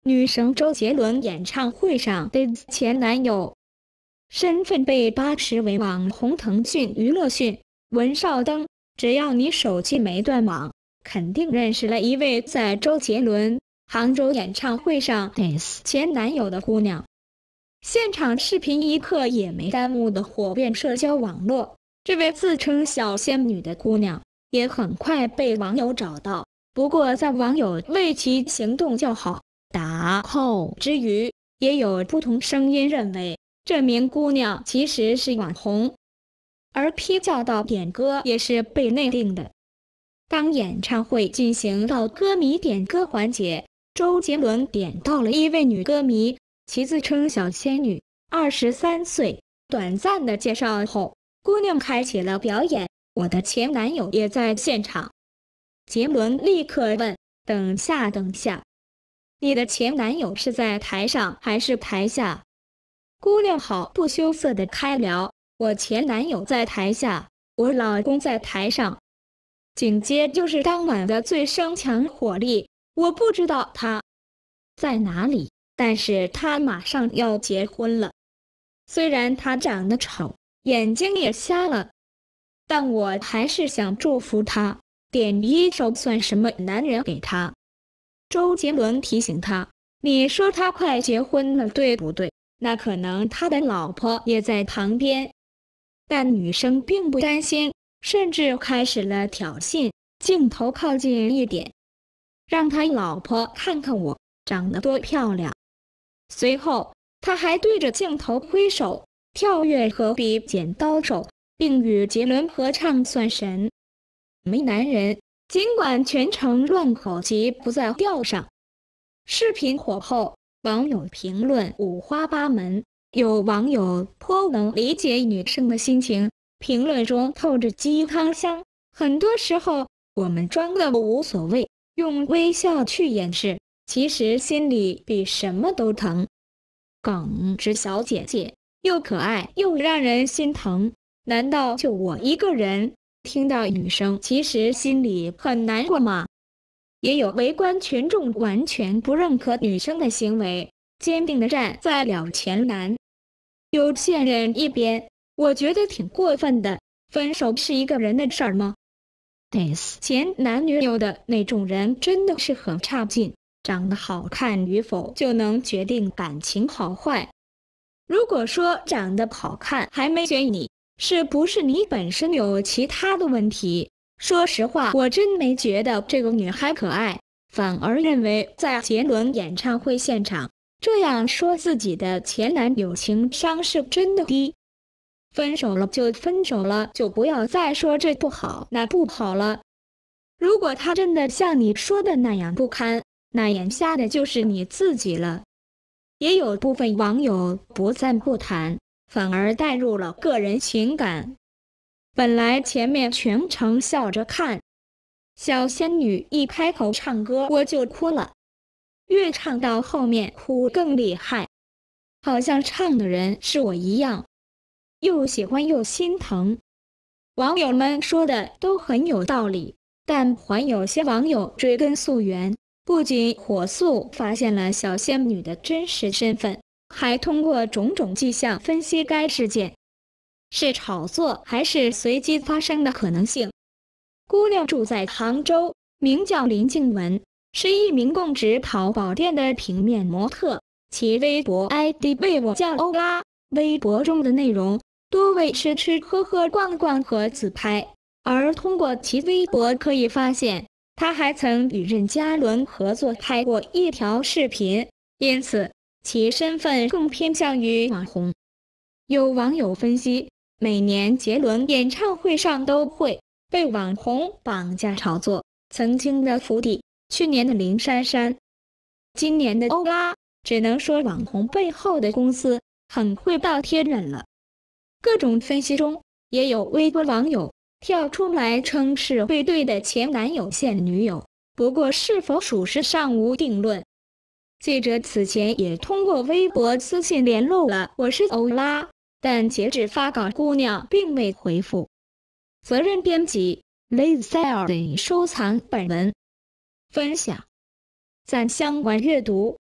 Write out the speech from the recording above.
女神周杰伦演唱会上的前男友，身份被扒持为网红腾讯娱乐讯文少登。只要你手机没断网，肯定认识了一位在周杰伦杭州演唱会上 diss 前男友的姑娘。现场视频一刻也没耽误的火遍社交网络，这位自称小仙女的姑娘也很快被网友找到。不过在网友为其行动叫好打 call 之余，也有不同声音认为这名姑娘其实是网红，而批叫到点歌也是被内定的。当演唱会进行到歌迷点歌环节，周杰伦点到了一位女歌迷，其自称小仙女，23岁。短暂的介绍后，姑娘开启了表演，我的前男友也在现场。杰伦立刻问：等下，你的前男友是在台上还是台下？姑娘毫不羞涩地开聊：我前男友在台下，我老公在台上。紧接就是当晚的最声强火力：我不知道他在哪里，但是他马上要结婚了。虽然他长得丑，眼睛也瞎了，但我还是想祝福他，点一首算什么男人给他。周杰伦提醒他：你说他快结婚了，对不对？那可能他的老婆也在旁边。但女生并不担心，甚至开始了挑衅：镜头靠近一点，让他老婆看看我长得多漂亮。随后他还对着镜头挥手，跳跃和比剪刀手，并与杰伦合唱算神。没男人，尽管全程乱吼及不在调上。视频火后，网友评论五花八门，有网友颇能理解女生的心情，评论中透着鸡汤香。很多时候我们装的无所谓，用微笑去掩饰，其实心里比什么都疼。耿直小姐姐，又可爱又让人心疼，难道就我一个人听到女生其实心里很难过吗？也有围观群众完全不认可女生的行为，坚定地站在了前男友现任一边。我觉得挺过分的，分手是一个人的事儿吗？diss 前男女友的那种人真的是很差劲，长得好看与否就能决定感情好坏。如果说长得好看还没选你，是不是你本身有其他的问题？说实话，我真没觉得这个女孩可爱，反而认为在杰伦演唱会现场这样说自己的前男友情商是真的低。分手了就分手了，就不要再说这不好那不好了。如果他真的像你说的那样不堪，那眼瞎的就是你自己了。也有部分网友不赞不谈，反而带入了个人情感。本来前面全程笑着看，小仙女一开口唱歌我就哭了，越唱到后面哭更厉害，好像唱的人是我一样，又喜欢又心疼。网友们说的都很有道理，但还有些网友追根溯源，不仅火速发现了小仙女的真实身份，还通过种种迹象分析该事件是炒作还是随机发生的可能性。姑娘住在杭州，名叫林静雯，是一名供职淘宝店的平面模特，其微博 ID 为我叫欧拉。微博中的内容多为吃吃喝喝逛逛和自拍，而通过其微博可以发现，她还曾与任嘉伦合作拍过一条视频，因此其身份更偏向于网红。有网友分析，每年杰伦演唱会上都会被网红绑架炒作，曾经的福地，去年的林珊珊，今年的欧拉，只能说网红背后的公司很会倒贴人了。各种分析中，也有微博网友跳出来称是配对的前男友现女友，不过是否属实尚无定论。记者此前也通过微博私信联络了我是欧拉，但截止发稿姑娘并未回复。责任编辑 Liz 收藏本文分享，赞相关阅读。